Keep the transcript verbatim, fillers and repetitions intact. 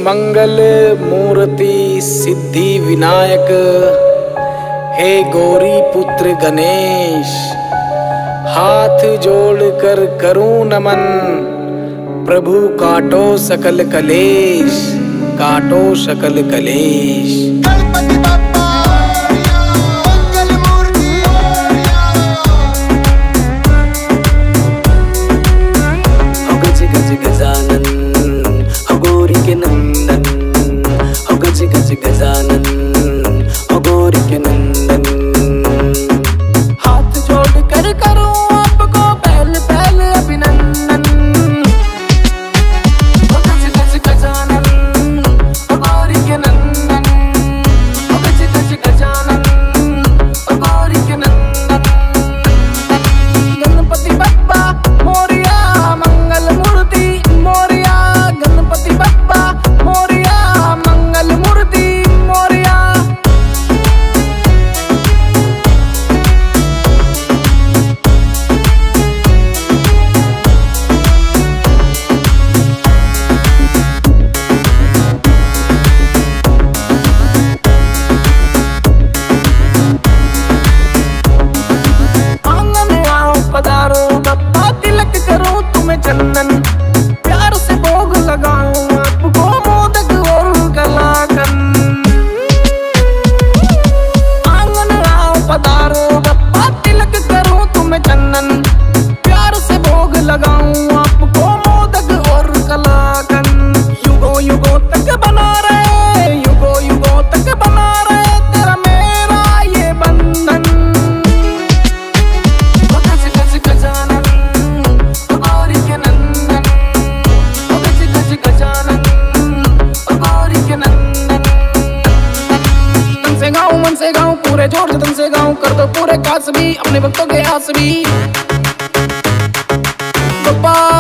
मंगल मूर्ति सिद्धि विनायक, हे गौरी पुत्र गणेश, हाथ जोड़कर करूं नमन, प्रभु काटो सकल कलेश, काटो सकल कलेश। गजानन ओ गौरी के नंदन, हाथ जोड़ कर करूं आपको पहले पहले अभिनंदन। ओ गज गज गजानन ओ गौरी के नंदन, ओ गज गज गजानन ओ गौरी के नंदन। गणपति बप्पा मोरिया मंगल मूर्ति मोरिया, गणपति बप्पा मोरिया मंगल मूर्ति मोरिया। आंगन आओ पधारो बप्पा, तिलक करूं तुम्हें चंदन, प्यार से भोग लगाऊं आपको मोदक और कलाकंद। आंगन आओ पधारो बप्पा, तिलक करूं तुम्हें चंदन, प्यार से भोग लगाऊं आपको मोदक और कलाकंद। युगों युगों तक बना रहे, युगों युगों तक बना रहे तेरा मेरा ये बंधन। ओ गज गज गजानन ओ गौरी के नंदन, ओ गज गज गजानन ओ गौरी के नंदन। तन से गाऊं मन से गाऊं पूरे जोर से तन से गाऊं, कर दो पूरे कास भी अपने भक्तों के आस भी। बप्पा